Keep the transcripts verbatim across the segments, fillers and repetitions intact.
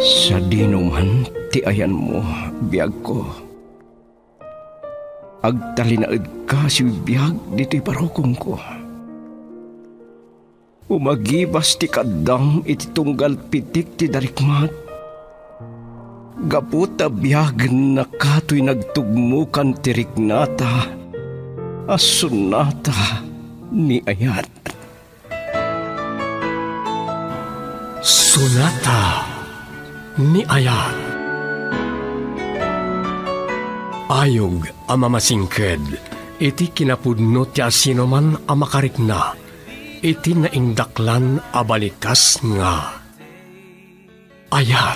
Sa dinuman ti ayan mo, biyag ko. Agtalinaed ka si biyag dito'y parokong ko. Umagibas ti kadam iti tunggal pitik ti darikmat. Gaputa biyag na kato'y nagtugmukan ti riknata, asunata ni ayat. Sonata ni ayat. Ayog ang mamasingked, iti kinapudno ti asinoman ang makarikna, iti naindaklan abalikas nga. Ayat.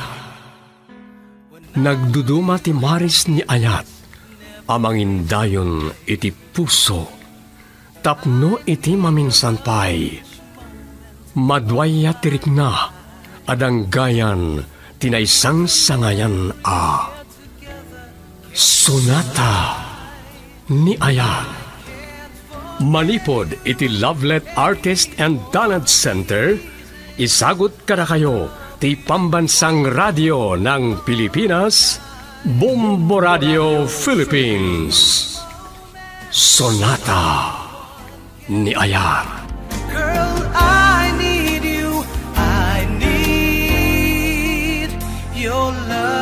Nagduduma ti maris ni ayat, amangindayon iti puso, tapno iti maminsan pay. Madwaya tirikna, adang gayan, tinaysang sangayan a. Sonata ni ayat. Manipod iti Lovelet Artist and Talent Center, isagot kada kayo ti Pambansang Radio ng Pilipinas, Bombo Radio Philippines. Sonata ni ayat. Girl, I need you. I need your love.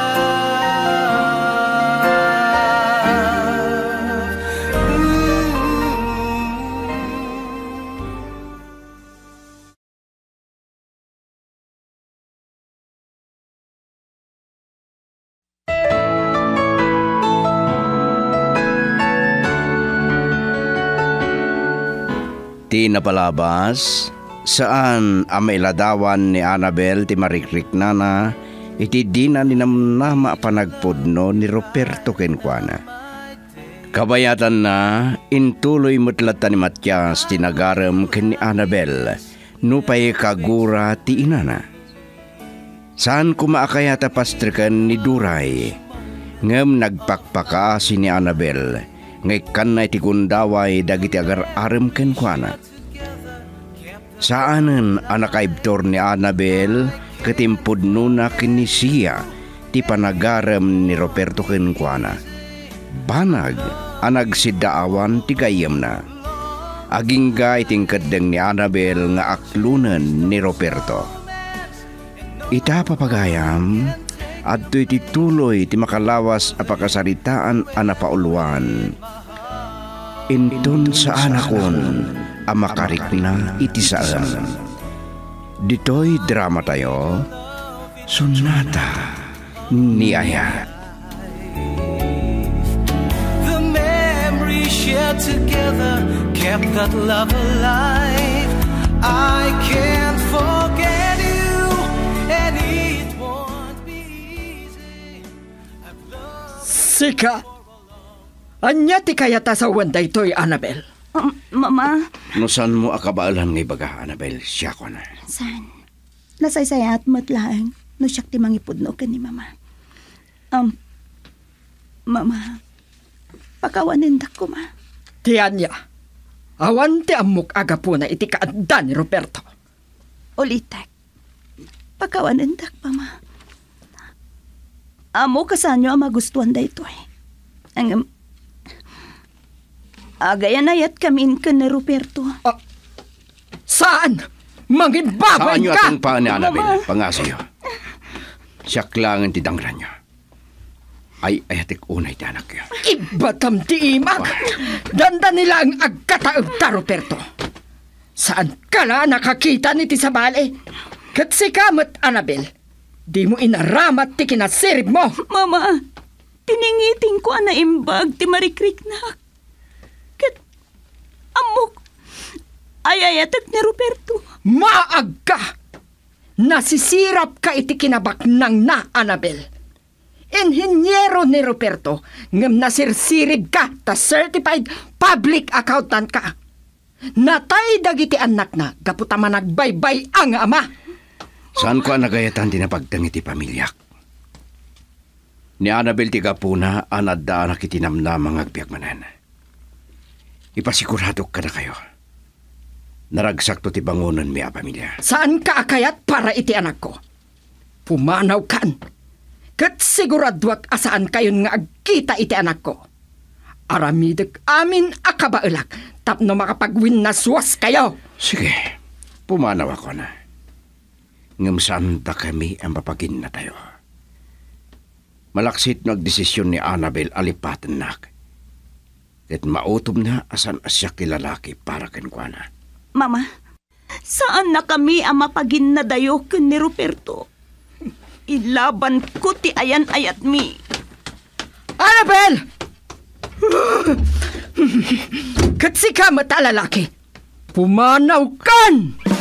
Ti napalabas, saan ang mailadawan ni Annabel ti marikrikna na iti di na ninamnama panagpudno ni Roberto kenkwana. Kabayatan na, intuloy mutlatan ni Matias ti nagarem ken ni Annabel, nupay kagura ti inana. Saan kumaakayata pastrikan ni Duray, ngem nagpakpaka si ni Annabel, ngay kan na iti gundaway dagiti agar arem kenkwana. Saanen anak kaibtor ni Annabel katimpod nuna kinisiya ti panagarem ni Roberto kenkwana. Banag anag sidaawan ti gayem na. Agingga iting kadeng ni Annabel nga aklunen ni Roberto. Ita papagayam adto iti tuloy ti makalawas a pakasaritaan a napauluan. Inton sa anakon a makarikna iti saan. Ditoy drama tayo, Sonata ni ayat. The memories shared together kept that love alive. I can't forget you, and it won't be easy. I've loved Sika, anya ti kayata sa wanda ito'y Annabel? Um, mama, No saan mo akabaalan nga ibaga, Annabel? Siya ko na. san? Nasaysayat mo't lang no siyak ti mangipudno ka ni mama. Um, mama, pakawanin dak ko, ma. Ti anya, awan ti amok aga po na iti kaanda ni Roberto. Ulitek, pakawanin dak pa, ma. Amo kasanyo ang magustuhan da ito eh. Ang, um, agayan ayat kamin ka ni Roberto. Ah, saan? Mangibaboy Saan nyo ka! atong pa ni Annabel? Mama. Pangasayo. Siyak lang ang tidangran nyo. Ay ayatik unay ti anak yun. Ibatam ti imag! Danda nila ang agkataog ta, Roberto. Saan ka na nakakita ni ti sabali? Kat si kamot, Annabel, di mo inaramat ti kinasirib mo. Mama, tiningiting ko na imbag ti marikriknak. Kat amok ayayatak ni Roberto. Maag ka! Nasisirap ka iti kinabaknang na, Annabel. Inhinyero ni Roberto, ngam nasirsirib ka ta certified public accountant ka. Natay dagiti anak na, gaputaman nagbaybay ang ama. Saan ko nagayatan tinapagtang iti pamilyak? Ni Annabel ti kapuna, anadaan na kitinamnamang agbiagmanan. Ipasigurado ka na kayo. Naragsak to ti bangunan mi a pamilya. Saan ka akayat para iti anak ko? Pumanaw kan. Kat siguradwak asaan kayon nga agkita iti anak ko. Aramidek amin akabailak tapno makapagwin na suwas kayo. Sige, pumanaw ako na. Ngam saan ta kami ang papagin na tayo. Malaksit nagdesisyon ni Annabel alipatan nak. At mautom na asan asya kilalaki para kenkwana. Mama, saan na kami ang mapagin na dayo ken ni Ruperto? Ilaban ko ti ayan ayat mi. Annabel! Katsi ka mata lalaki. Pumanaw kan!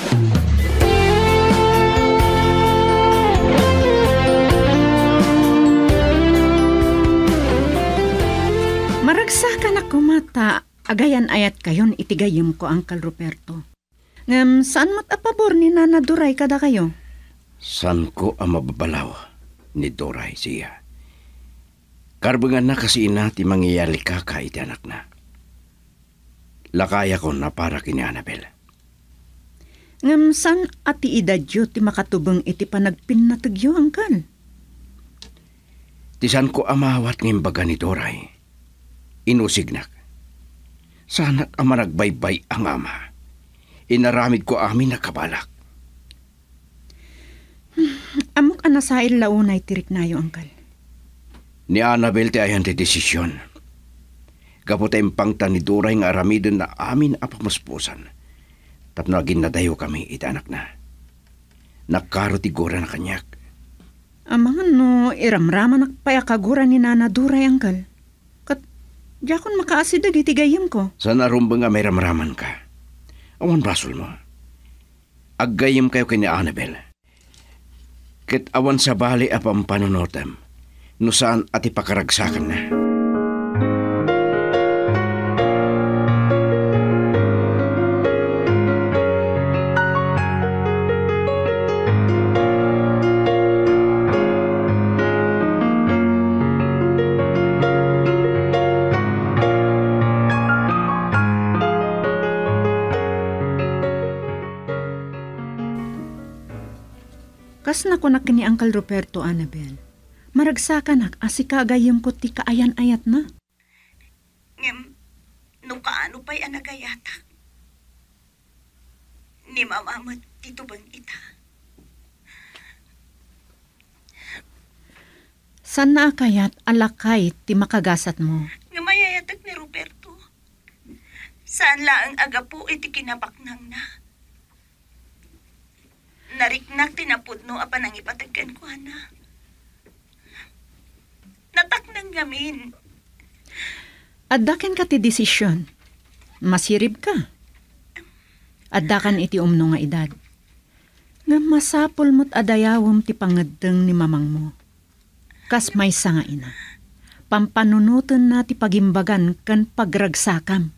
Maragsakan ako mata, agayan ayat kayon itigayim ko, Uncle Ruperto. Ngam, saan mat apabor ni Nana Duray kada kayo? San ko ang mababalaw ni Duray siya. Karbangan na kasi ina ti mangyayali ka ka iti anak na. Lakaya ko na para kini Annabel. Ngam, saan ati idadyo ti makatubang iti panagpinnatagyo, Uncle? Tisan ko amawat ng baga ni Duray. Inusignak. Sana ang managbaybay ang ama. Inaramid ko amin na kabalak. Hmm, amok anasail launay tirik nayo, Uncle. Ni Annabel ti ayan ti desisyon. Kaputay pangtan ni Duray nga aramidon na amin apamuspusan. Tapno agin na dayo kami iti anak na. Nakaro ti gura na kanyak. Amangan no, iramraman nakpayakagura ni Nana Duray, Uncle. Diakon makaasidag itigayim ko. Sana rumba nga may ramraman ka. Awan basol mo. Aggayim kayo kay ni Annabel. Kit awan sa bali apang panunotem. No saan at ipakaragsakan na. Kas na ko na kini Uncle Ruperto, Annabel. Maragsakan nak asika agayam ko ti kaayan-ayat na. Ngem, no kaano pa'y anagayata? Ni mamamat titubang ita. San na akayat alakay ti makagasat mo? Nga mayayatak ni Ruperto. Saan laang aga po iti kinabaknang na? Nariknak tinapudno apan ang ipatagkan ko, ana. Natak nang gamin. Addaken ka ti desisyon. Masirib ka. Addakan iti umno nga edad. Nga masapol mo't adayawom ti pangadeng ni mamang mo. Kas may nga ina. Pampanunutan na ti pagimbagan kan pagragsakam.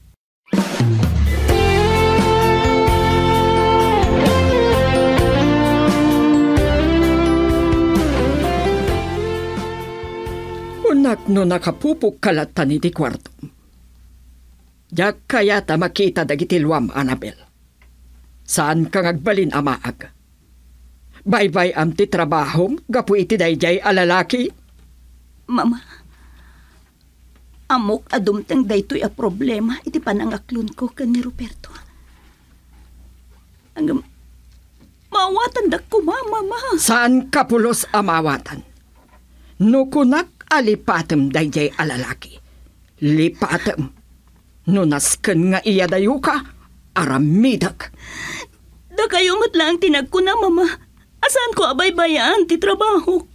Unak no nakapupok kalatan iti kwarto. Diyak kayata makita dagitilwam, Annabel. Saan kang agbalin amaag? Baybay am ti trabahom, gapu iti dayjay alalaki? Mama, amok adumtang daytoy a problema iti panangaklon ko kan ni Ruperto. Hanggang mawatan dak ko, mama. Saan kapulos amawatan? Nukunak alipatem dayjay alalaki. Lipatem. Nunasken nga iya dayo ka, aramidak. Da kayo matlang tinag ko na, mama. Asan ko abay-bayaan ti trabaho?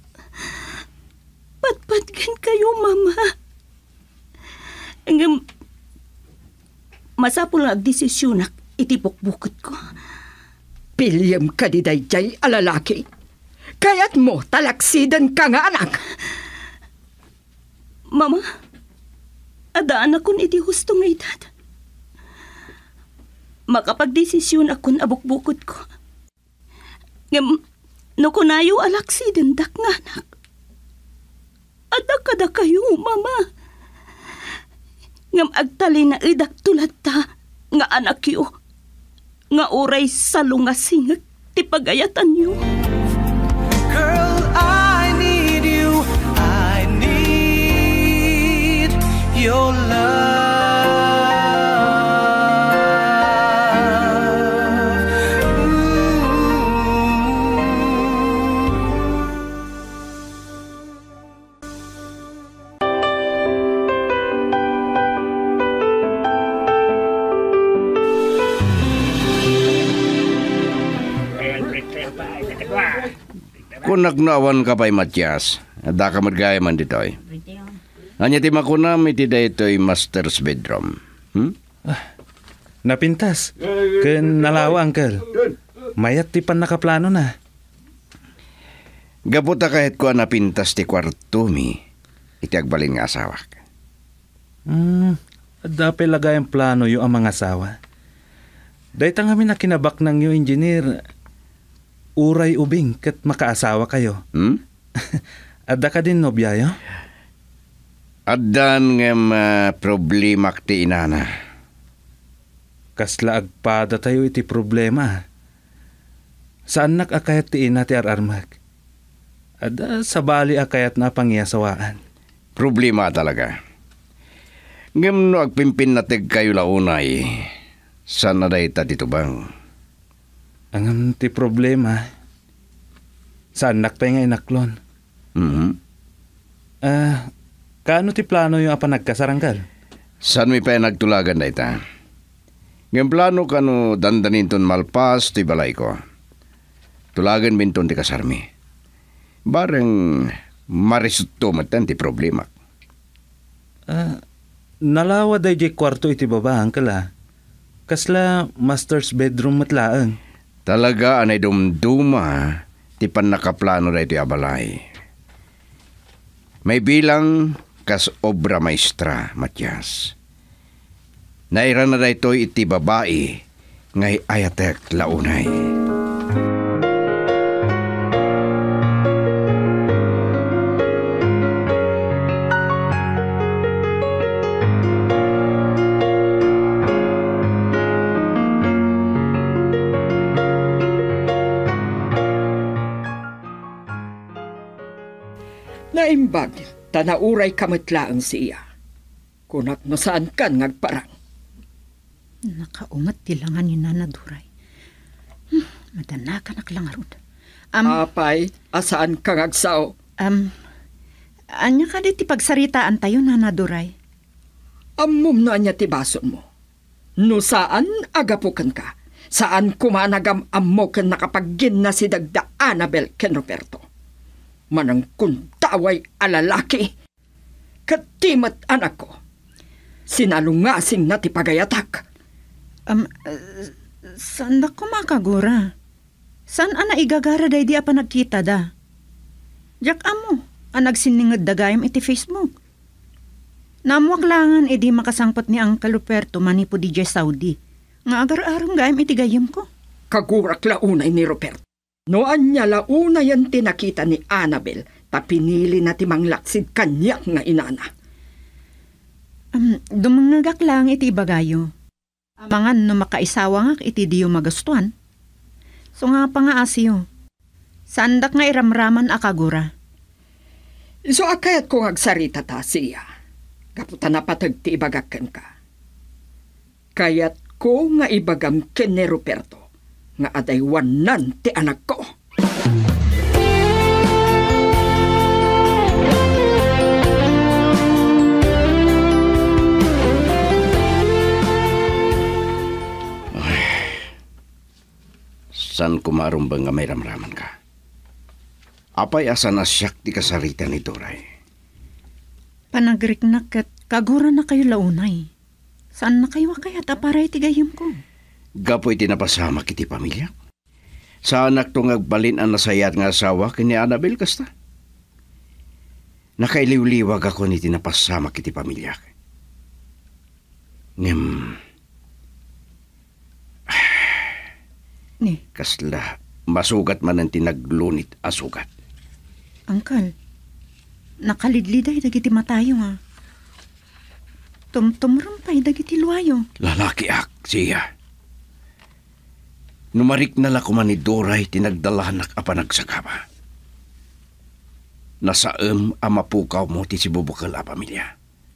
Patpatgan kayo, mama. Hanggang masapul nga agdesisyonak itipok-bukot ko. Pilyam ka di dayjay alalaki. Kaya't mo talaksidan ka nga anak. Mama, adaan akon iti husto nga edad. Makapagdesisyon akon abukbukod ko. Ngam, no kunayo alaksiden dak nga anak. Adak kada kayo, mama. Ngam agtali na idak tulad ta nga anak yo. Nga oray sa lungasingag ti pagayatan yo. Girl, I need you. I need your love. Kung nagnawan ka pa'y Matias, da ka magaya man dito eh. Anya ti makunam iti da ito'y master's bedroom. Hmm? Napintas. Ken nalawa, Uncle. Mayat ti pan nakaplano na. Gaputa kahit ko napintas ti kwarto mi, iti agbalin nga asawa. Hmm, dapat lagay ang plano yung ang mga asawa. Dahil tang kami na kinabak ng yung engineer, uray ubing kat makaasawa kayo. Hmm? Adda ka din nobyayo? Addan ngem uh, problema ti inana. Kasla agpada tayo iti problema. Saan nakakayat ti ina ti ararmag? Adda sabali akayat na pangyasawaan. Problema talaga. Ngem no agpimpin natig kayo launay. Saan na dahi ta dito bang? Ang ti problema. Saan nakpay nga inaklon? Mhm. Ah, uh, kaano ti plano yung apa nagkasarangkal? Saan mi pa nagtulagan na ita? Ngem plano kano dandanin ton malpas ti balay ko. Tulagan minton ti kasarmi. Bareng marisutto matan ti problema. Ah, uh, nalawa day di kwarto iti babaan kala. Kasla master's bedroom matlaang. Talaga anay dumduma ti pan nakaplano na iti abalay. May bilang kas obra maestra, Matias. Naira na da ito iti babae ngay ayatek launay. Naimbag, tanauray kamatlaang siya. Kunak no saan kan ngagparang. Nakaumat tilangan ni Nana Duray. Hmm, madana ka naklangarod. Um, Apay, asaan ka ngagsaw? um, anya ka di ti pagsaritaan tayo, Nana Duray? Ammum no anya ti bason mo. No saan agapukan ka? Saan kumanagam ammo ken nakapaggin na si Dagda Annabel ken Roberto? Manang kuntaway alalaki. Katimat anak ko. Sinalungasing na ti pagayatak. Um, uh, saan da kumakagura? Saan ana igagara day di apa nagkita da? Jak amo, ang nagsiningad dagayam iti Facebook. Namuaklangan edi makasangpot ni Uncle Roberto manipo di J Saudi. Nga agar-arong gayam iti gayam ko. Kagurak launay ni Roberto. Noan niya launa yan tinakita ni Annabel, tapinili na ti manglaksid kanyak nga inana. Um, dumangagak lang iti bagayo. Mangan no makaisawa nga iti diyo magastuan. So nga pa nga asiyo. Sandak nga iramraman akagura. So akayat ko agsarita ta siya. Kaputa na patag ti ibagakan ka. Kayat ko nga ibagam ken ni Roberto. Nga adaywanan ti anak ko. San kumarumbang nga may ramraman ka? Apay asa na siyak ti kasarita ni Duray? Panagrik na kat kagura na kayo launay. Saan na kayo kayat aparay ti gayam ko? Gapoy tinapasama kiti pamilya. Sa anak tong agbalin ang nasayat nga asawa kini Annabel kasta. Nakailiw-liwag ako ni tinapasama kiti pamilya. Ngem... Ni, kasla, masugat man ang tinaglunit asugat. Uncle, nakalidliday dagiti matayo nga. Tumtumrumpay dagiti luwayo. Lalaki ak, siya. Numarik na lakuman ni Doray tinagdalahanak apa nagsakaba. Nasaem ang mapukaw mo ti si bubukal a pamilya.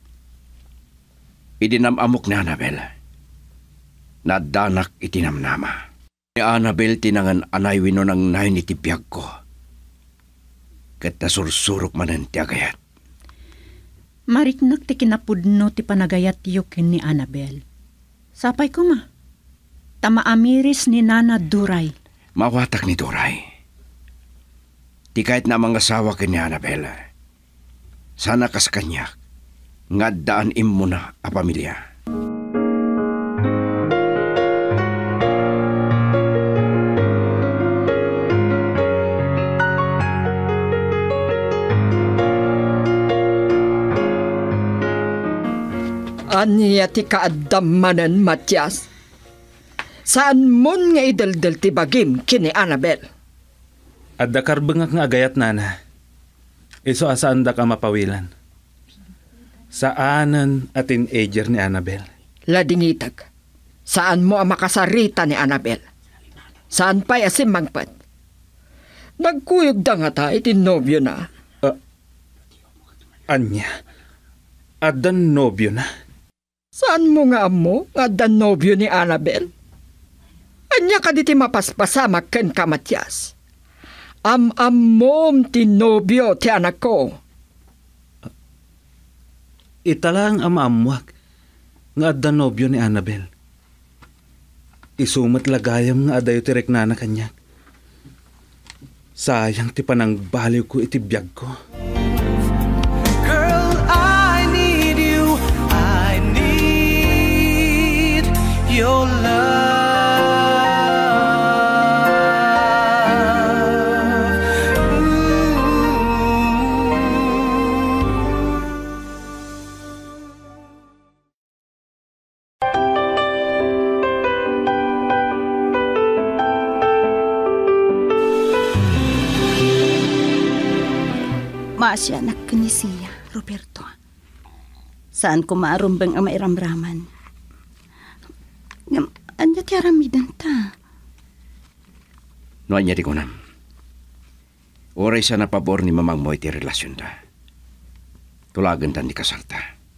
Idinamamok ni Annabel. Nadanak itinamnama. Ni Annabel tinangan anay wino ng nahin iti biyag ko. Kat nasursurok manan ti agayat. Mariknak ti kinapudno ti panagayat yukin ni Annabel. Sapay ko ma. Tamaamiris ni Nana Duray. Mawatak ni Duray. Ti kahit na mga asawa ken ni Annabel. Sana kas kanya nga daan immo na a pamilya. Anya ti kaadamanan, Matias? Saan mon nga idaldal ti bagim kini Annabel? Adda karbengak nga agayat nana. Iso asaan da ka mapawilan. Saanan a teenager ni Annabel. Ladingitag, saan mo ang makasarita ni Annabel? Saan pa'y asim mangpat? Nagkuyog da nga ta, iti nobyo na. Uh, anya, adan nobyo na. Saan mo nga amo, adan nobyo ni Annabel? Anya ka diti mapaspasamak ken ka, Matias. Am-amom ti nobyo ti anak ko. Italang am-amwak nga adda nobyo ni Annabel. Isumat lagayam nga adayo ti reknana kanya. Sayang ti panang baliw ko iti biyag ko. Girl, I need you. I need your love. Masya anak ni siya, Roberto. Saan ko maarumbang ang mairamraman? Ngam, anya ti aramidan ta? No anya di ko nam. Oray sa napabor ni mamang mo iti relasyon ta. Tulagan tan di kasarta.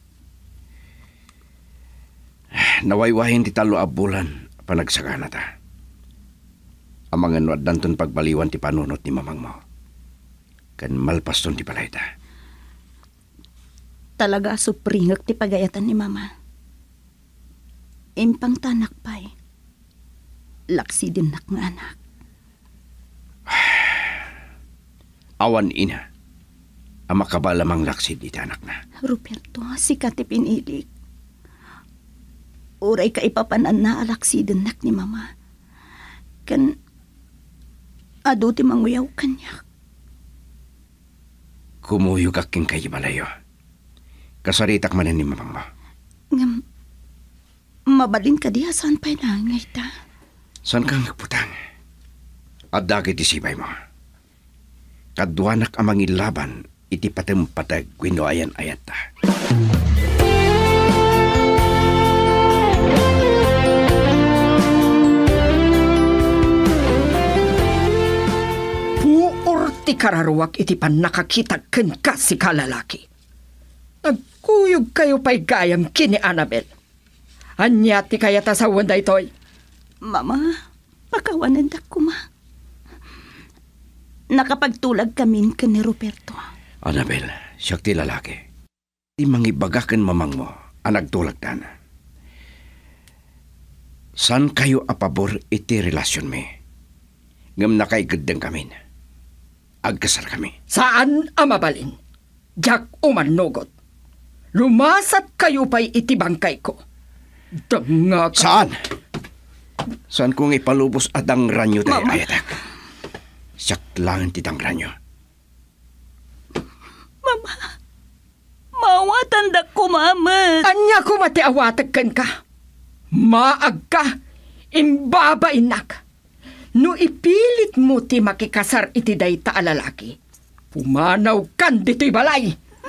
Nawaywahin ti talo a bulan panagsagana ta. Amang ano at danton pagbaliwan ti panunot ni mamang mo. Kan malpaston ti balay ta. Talaga supringak ti pagayatan ni mama. Impang tanak pa'y. Laksi din nak nga anak. Awan ina. Ang makabalamang laksi di anak na. Roberto, sikat ti pinilig. Uray ka ipapanan na alaksi din nak ni mama. Kan ado ti manguyaw kanya. Kumuyog aking kayo malayo. Kasaritak manan ni mamang mo. Ngam, mabalin ka diya saan pa'y nangay ta? Saan kang putang? At dagit isibay mo. Kadwanak amang ilaban, iti patempatag gwinoayan ayat ta. Ti kararuwak iti pan nakakita ken ka si kalalaki. Nagkuyog kayo pa'y gayam kini Annabel. Anya ti kaya tasawan da itoy? Mama, pakawanan da ko ma. Nakapagtulag kami ken ni Roberto. Annabel, siyak ti lalaki. Di mangibagakan mamang mo ang nagtulag tan. San kayo apabor iti relasyon me? Ngam na kay gudeng kami. Agkasar kami. Saan amabalin? Jack umanugot. Lumasat kayo pa'y itibangkay ko. Danga ka. Saan? Saan kong ipalubos at ang ranyo tayo ayatak? Siyak lang titang ranyo. Mama, mawatan da ko, mama. Anya ko matiawatag kan ka. Maag ka. Imbabainak. No ipilit mo ti makikasar iti day ta alalaki. Pumanaw kan dito'y balay.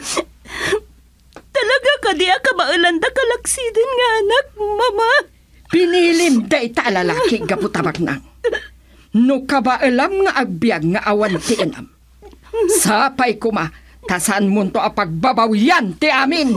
Talaga ka diya ka maulanda kalaksiden nga anak, mama. Pinilim day ta alalaki gaputabak nang. No ka ba alam nga agbyag nga awan ti enam. Sapay kuma, tasan mo to a pagbabawyan ti amin.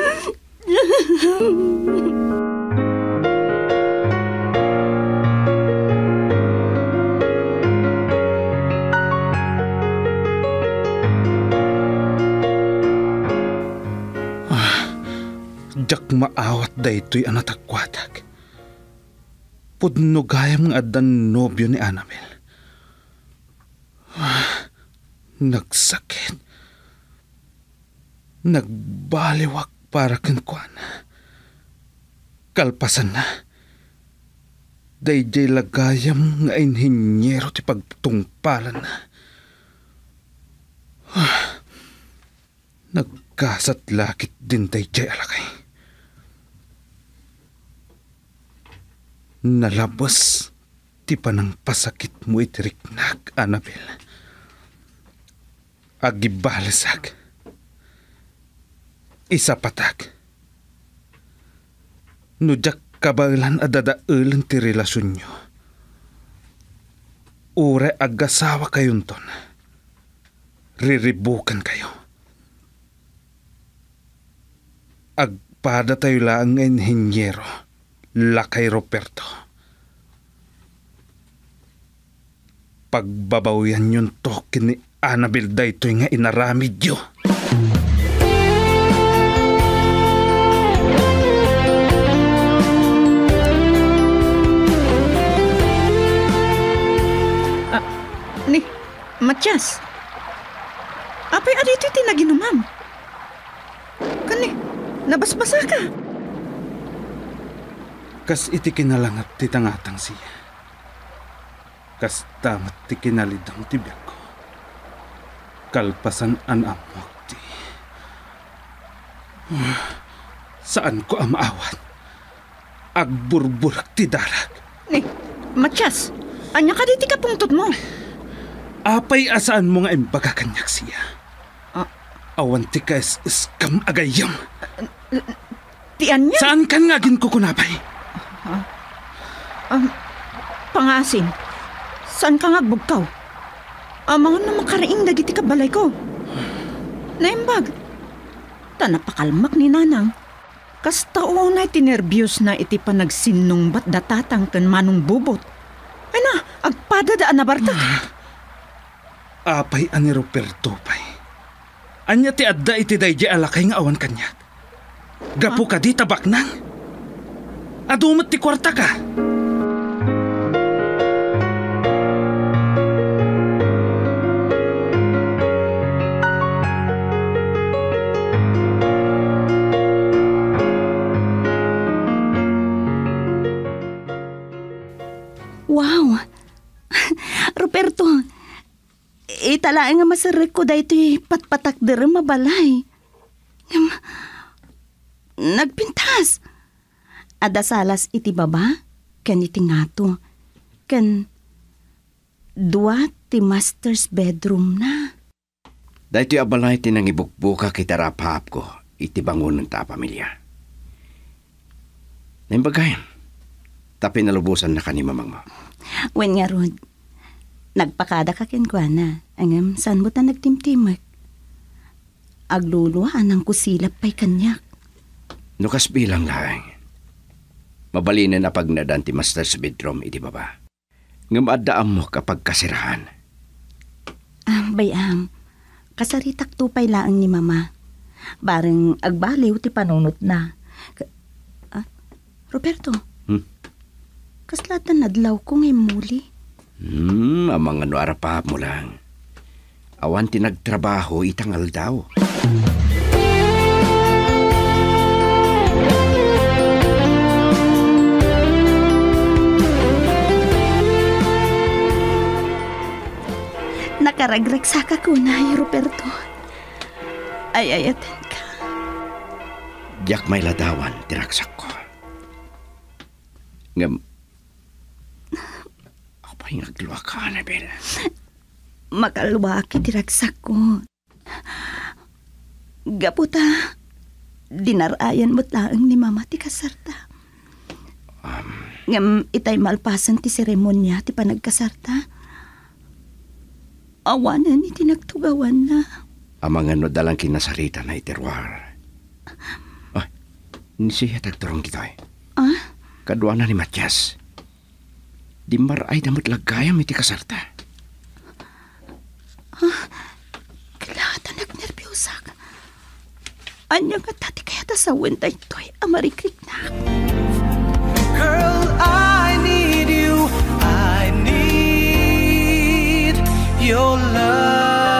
Jak maawat da ito'y anatagwadag. Pudno gayam ng adan nobyo ni Annabel. Ah, nagsakit. Nagbaliwak para kankwan. Kalpasan na. Dayjay lagayam nga inhinyero ti pagtungpalan na. Ah, nagkasat lakit din dayjay alakay. Nalabas ti panang pasakit mo itiriknak, Annabel. Agibalasag. Isa patag. Nujak kabalan adadaalan ti relasyon nyo. Ure agasawa kayon ton. Riribukan kayo. Agpada tayo lang ng inhinyero. Lakay Roberto. Pagbabawian yung token ni Annabel daytoy nga inaramid yo. Ah, ni, Matias. Apay adito tinaginumam. Kani, nabasbasa ka. Kas iti kinalangat ti tangatang siya. Kas tamat ti kinalidang ti biyako. Kalpasan an amok ti. Uh, saan ko amaawat? Agburburak ti dalag. Ni, Matias, anya ka di ti kapungtot mo? Apay asaan mo nga imbaga kanyak siya. Ah. Awan ti ka is-iskam agayam. Ti anya? Saan kan nga ginkukunapay? Huh? Um, pangasin, saan ka nga bugkaw? Amang na makaraing dagiti kabalay ko. Naimbag, tanapakalmak ni Nanang. Kas taon na itinervyos na iti pa nagsinong ba't datatang kan manong bubot. Ay na, agpada daan na barta. Apay ani Roberto pay. Anya ti adda iti dayjay alakay nga awan kanyak. Gapu ka di tabak nang. Adumat ti kwarta ka. Wow! Roberto, italaan nga masarik ko dahito patpatak dira mabalay. Nagpintas. Adasalas iti baba, kan iti ngato, kan dua ti master's bedroom na. Dahito abalay tinang ibukbuka kita rapahap ko, iti bangon ng ta pamilya. Naimbagay, tapi nalubusan na ka ni mamang mo. Wen nga Rod, nagpakada ka kenkwana, angam saan mo ta nagtimtimag. Agluluhaan ang kusilap pa'y kanyak. Nukas bilang lang. Mabalinin na pag nadan ti master's bedroom iti baba. Ngam addaam mo kapag kasirahan. Ah, bayam. Kasaritak tupay laang ni mama. Bareng agbaliw ti panunot na. Ka- ah, Roberto, Hmm? kaslatan nadlaw ko ngay muli. Hmm, amang ano arapahap mo lang. Awan ti nagtrabaho itangal daw. Nakaragragsa ka kunay, Roberto. Ay, ayatan ka. Diyak may ladawan, tiraksak ko. Ngam, apay nagluwa ka, Annabel. Makalwaki tiragsak ko. Gaputa, dinarayan mo't laang ni mama ti kasarta. Um, Ngam itay malpasan ti seremonya ti panagkasarta. awanan ni tinagtugawan na. Amang ano dalang kinasarita na iterwar. Ay, nisiya tagturong kita eh. Ah? Kadwa na ni Matias. Di maray damot lagayam iti kasarta. Ah, kilata nagnervyusa ka. Anya nga tati kaya ta sa wenda ito'y amarikrik na. Girl, I need you. I need your love.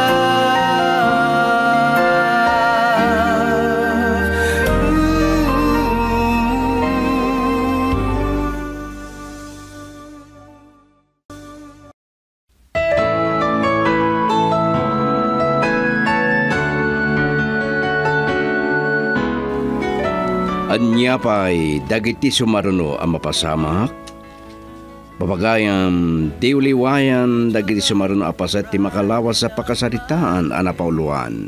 Anya pa'y dagiti sumaruno ang mapasamak. Babagayam di uliwayan dagiti sumaruno apasat ti makalawas sa pakasaritaan anapauluan.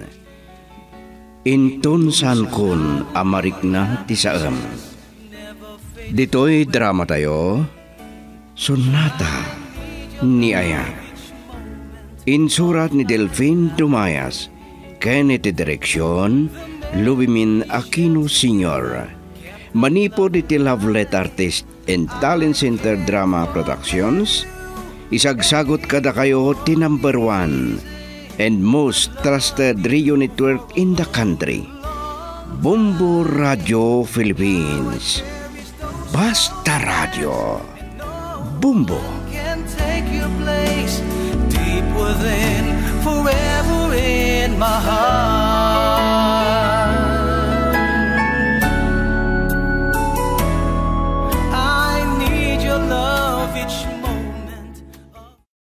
Intun san kun amarik na ti saem. Dito'y drama tayo, Sonata ni Aya. Insurat ni Delphine Dumayas, Kenneth direksyon, Lubimin Aquino Senior. Manipod iti Lovelet Artist and Talent Center Drama Productions. Isagsagot kada kayo ti number one and most trusted radio network in the country. Bumbo Radio Philippines. Basta Radio. Bumbo. Can take your place.